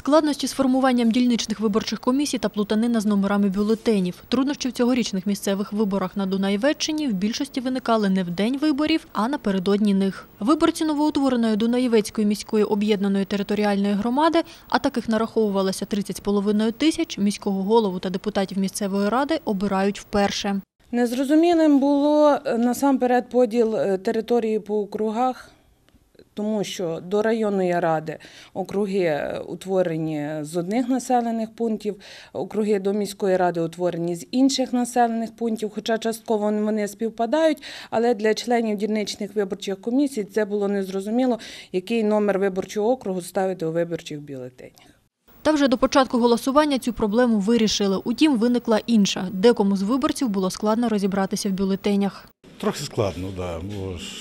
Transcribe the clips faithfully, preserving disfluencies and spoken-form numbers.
Складнощі з формуванням дільничних виборчих комісій та плутанина з номерами бюлетенів. Труднощі в цьогорічних місцевих виборах на Дунаєвеччині в більшості виникали не в день виборів, а напередодні них. Виборці новоутвореної Дунаєвецької міської об'єднаної територіальної громади, а таких нараховувалося тридцять з половиною тисяч, міського голову та депутатів місцевої ради обирають вперше. Незрозумілим було насамперед поділ території по округах, тому що до районної ради округи утворені з одних населених пунктів, округи до міської ради утворені з інших населених пунктів, хоча частково вони співпадають, але для членів дільничних виборчих комісій це було незрозуміло, який номер виборчого округу ставити у виборчих бюлетенях. Та вже до початку голосування цю проблему вирішили. Утім, виникла інша. Декому з виборців було складно розібратися в бюлетенях. Трохи складно, так, бо ж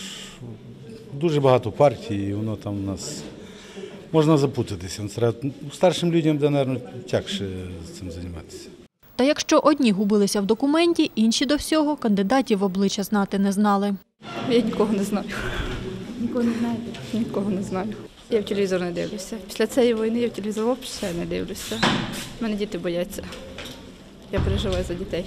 дуже багато партій, і воно там у нас можна запутатися. Старшим людям, де, мабуть, тягше з цим займатися. Та якщо одні губилися в документі, інші до всього кандидатів в обличчя знати не знали. Я нікого не знаю. Нікого не знаєте? Нікого не знаю. Я в телевізор не дивлюся. Після цієї війни я в телевізор взагалі не дивлюся. Мене діти бояться. Я переживаю за дітей.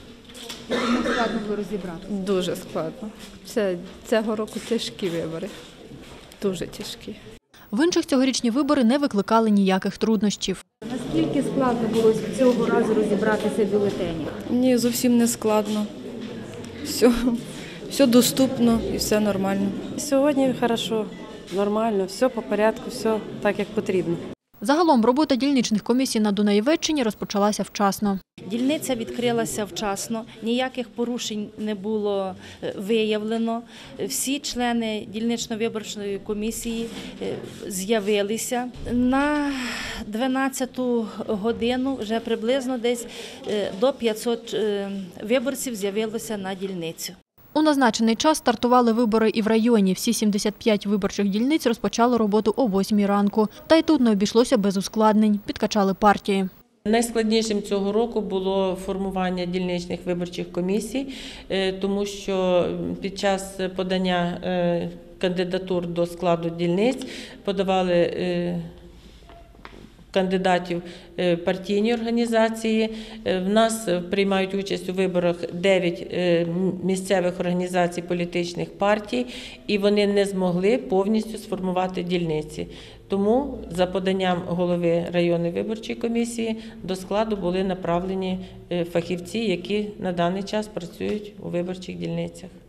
Тому складно було розібрати? Дуже складно. Це, цього року тяжкі вибори. Дуже тяжкі. В інших цьогорічні вибори не викликали ніяких труднощів. Наскільки складно було цього разу розібратися в бюлетенях? Ні, зовсім не складно. Все, все доступно і все нормально. Сьогодні хорошо, нормально, все по порядку, все так, як потрібно. Загалом робота дільничних комісій на Дунаєвеччині розпочалася вчасно. Дільниця відкрилася вчасно, ніяких порушень не було виявлено. Всі члени дільнично-виборчої комісії з'явилися. На дванадцяту годину вже приблизно десь до п'ятсот виборців з'явилося на дільницю. У назначений час стартували вибори і в районі. Всі сімдесят п'ять виборчих дільниць розпочали роботу о восьмій ранку. Та й тут не обійшлося без ускладнень. Підкачали партії. Найскладнішим цього року було формування дільничних виборчих комісій, тому що під час подання кандидатур до складу дільниць подавали кандидатів партійні організації. В нас приймають участь у виборах дев'ять місцевих організацій політичних партій, і вони не змогли повністю сформувати дільниці. Тому за поданням голови районної виборчої комісії до складу були направлені фахівці, які на даний час працюють у виборчих дільницях.